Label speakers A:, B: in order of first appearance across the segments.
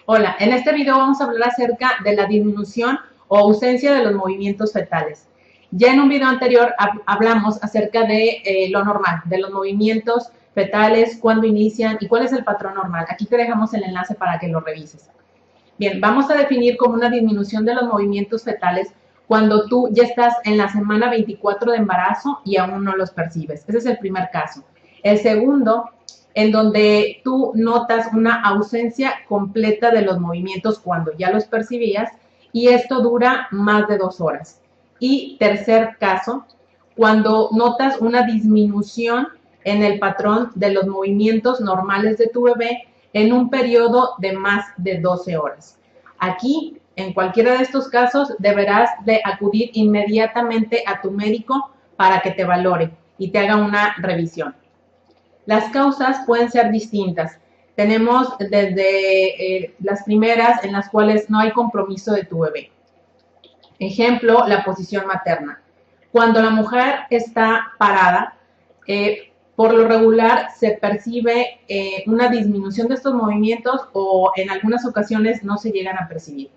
A: Hola, en este video vamos a hablar acerca de la disminución o ausencia de los movimientos fetales. Ya en un video anterior hablamos acerca de lo normal, de los movimientos fetales, cuándo inician y cuál es el patrón normal. Aquí te dejamos el enlace para que lo revises. Bien, vamos a definir como una disminución de los movimientos fetales cuando tú ya estás en la semana 24 de embarazo y aún no los percibes. Ese es el primer caso. El segundo, en donde tú notas una ausencia completa de los movimientos cuando ya los percibías y esto dura más de 2 horas. Y tercer caso, cuando notas una disminución en el patrón de los movimientos normales de tu bebé en un periodo de más de 12 horas. Aquí, en cualquiera de estos casos, deberás de acudir inmediatamente a tu médico para que te valore y te haga una revisión. Las causas pueden ser distintas. Tenemos desde las primeras en las cuales no hay compromiso de tu bebé. Ejemplo, la posición materna. Cuando la mujer está parada, por lo regular se percibe una disminución de estos movimientos o en algunas ocasiones no se llegan a percibir.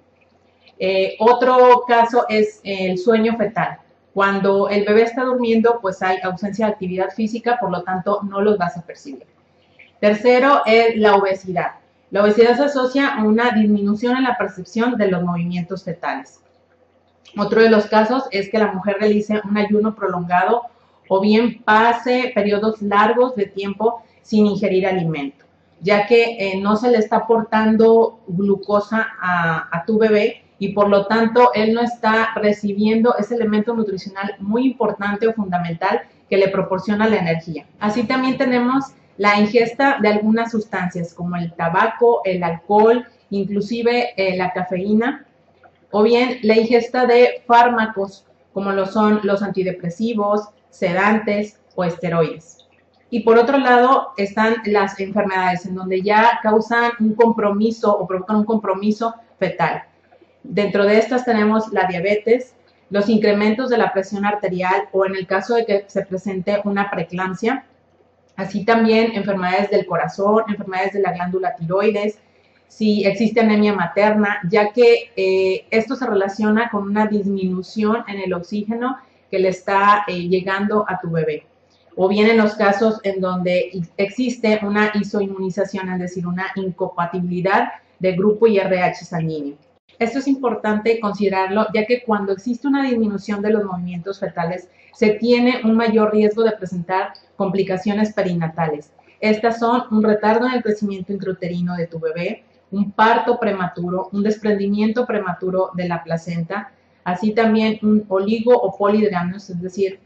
A: Otro caso es el sueño fetal. Cuando el bebé está durmiendo, pues hay ausencia de actividad física, por lo tanto no los vas a percibir. Tercero es la obesidad. La obesidad se asocia a una disminución en la percepción de los movimientos fetales. Otro de los casos es que la mujer realice un ayuno prolongado o bien pase periodos largos de tiempo sin ingerir alimento, ya que no se le está aportando glucosa a tu bebé y por lo tanto él no está recibiendo ese elemento nutricional muy importante o fundamental que le proporciona la energía. Así también tenemos la ingesta de algunas sustancias como el tabaco, el alcohol, inclusive la cafeína, o bien la ingesta de fármacos como lo son los antidepresivos, sedantes o esteroides. Y por otro lado están las enfermedades en donde ya causan un compromiso o provocan un compromiso fetal. Dentro de estas tenemos la diabetes, los incrementos de la presión arterial o en el caso de que se presente una preeclampsia, así también enfermedades del corazón, enfermedades de la glándula tiroides, si existe anemia materna, ya que esto se relaciona con una disminución en el oxígeno que le está llegando a tu bebé. O bien en los casos en donde existe una isoinmunización, es decir, una incompatibilidad de grupo IRH sanguíneo. Esto es importante considerarlo, ya que cuando existe una disminución de los movimientos fetales, se tiene un mayor riesgo de presentar complicaciones perinatales. Estas son un retardo en el crecimiento intrauterino de tu bebé, un parto prematuro, un desprendimiento prematuro de la placenta, así también un oligo o polidramnios, es decir,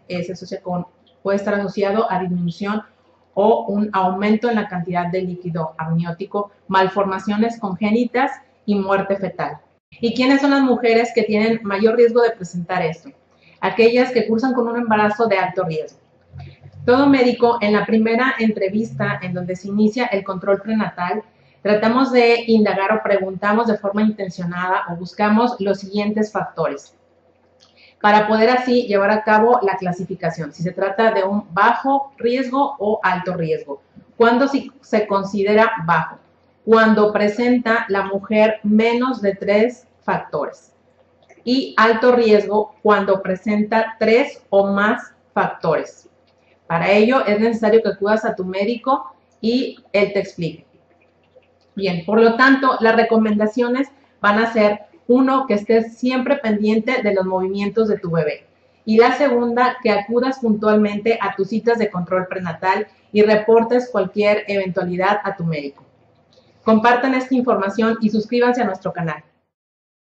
A: puede estar asociado a disminución o un aumento en la cantidad de líquido amniótico, malformaciones congénitas y muerte fetal. ¿Y quiénes son las mujeres que tienen mayor riesgo de presentar esto? Aquellas que cursan con un embarazo de alto riesgo. Todo médico, en la primera entrevista en donde se inicia el control prenatal, tratamos de indagar o preguntamos de forma intencionada o buscamos los siguientes factores para poder así llevar a cabo la clasificación, si se trata de un bajo riesgo o alto riesgo. ¿Cuándo se considera bajo? Cuando presenta la mujer menos de 3 factores. Y alto riesgo cuando presenta 3 o más factores. Para ello es necesario que acudas a tu médico y él te explique. Bien, por lo tanto, las recomendaciones van a ser, uno, que estés siempre pendiente de los movimientos de tu bebé. Y la segunda, que acudas puntualmente a tus citas de control prenatal y reportes cualquier eventualidad a tu médico. Compartan esta información y suscríbanse a nuestro canal.